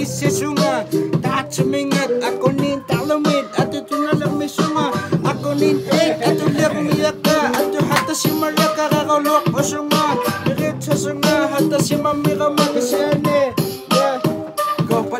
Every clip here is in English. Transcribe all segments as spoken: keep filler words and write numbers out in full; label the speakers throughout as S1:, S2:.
S1: sesunga tachimingat ako nin talamid at ito na lang may sunga ako nin take at ulit miyaka at hata si Maraka kakalok o sunga dirit sa sunga hata si Mamira magisene yeah go but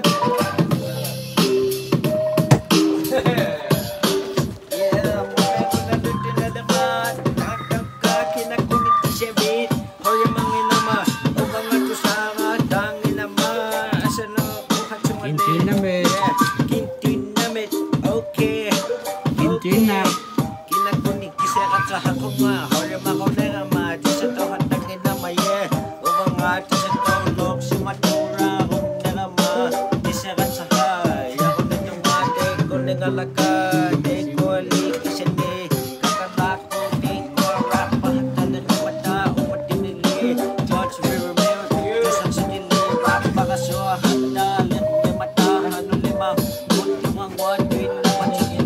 S1: Kintina kinakunik kisa ka hakuma hoya makonera ma disa to hatangin na maye ubang ati sa tolok si matura kung nera ma disa ka sa hay ako na yung ate ko nengalaka de ko ali kisene kakalako de ko rap pahatan na mata umatinili George River kisang sinili rap pakasyo handa lit de mata hanu lima muntimang wadwin na panigin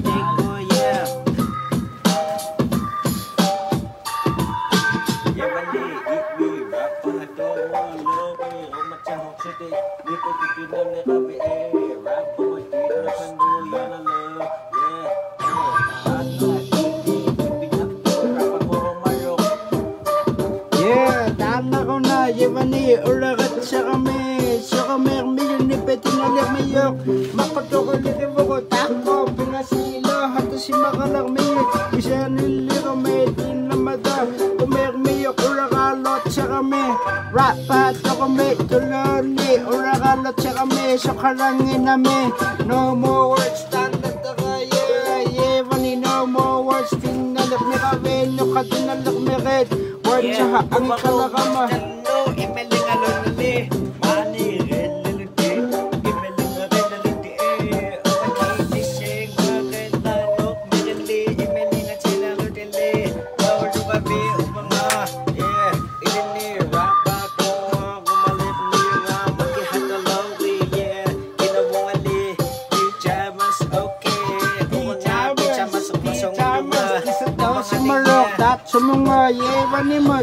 S1: yeah, tama ko na, Yevani, uragat sa kami, sa kami, milyon ni Petinalir Mayok, makatokalikin mo ko, tako, pinasilo, hato si Makalang Mayok, isa niliro, may din na mata, kumer Mayok, uragalot sa kami, rapat sa kami, tuloni, uragalot sa kami, sa karangin namin, no more words, standard na kaya, Yevani, no more words, tinalak mi kami, no katinalak mi red, words sa ang kalakama. Imeling alunali, mani reliliti, imeling reliliti eh, umani sing magentalok mirili, imeling at sinalutili, lawalo kami umanga, yeah, ilini rapa ko, gumalit niya magkihatalawi, yeah, ginawali, pijamas okay, kumanga pijamas pasong luma, isa daw sumarok, dat sumunga, yewan imod,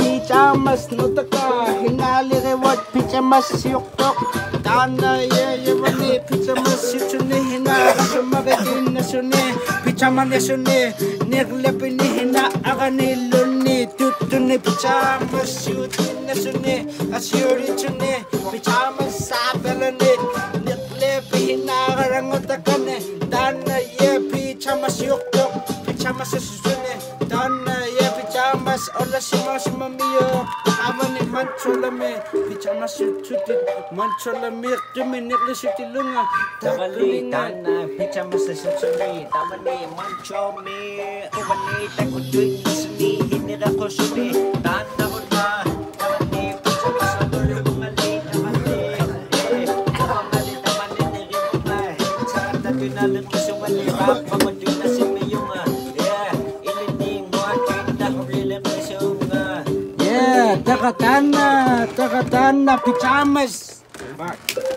S1: pijamas nutaka, hinali reward, pijamas siyuktok, tanda ye yevani, pijamas siyutuni hina, sumagadin na suni, pijaman na suni, nirlepi ni hina, akani luni, tutuni, pijamas siyutin na suni, asyuri tuni, pijamas sabelani, nirlepi hina, karangotakane, tanda ye pijamas siyuktok, pijamas siyutuni, tanda ye pijamas, ola sima sima miyo, avani mancholame, pijamas siyutin, mancholame, kimi nikli sitilunga,
S2: Tamali tana, pijamas siyutuni, tamali manchome, uvani takutuin suni, hinira ko suni, tanda ko na, tamali pijamas alulungali, tamali, tamali tamali nirima, sa tatunalun ko sumali, rap pamadun na si Mayunga, yeah, ilining mo atin na kulilang na siyunga.
S1: yeah, takatana, takatana, pijamas.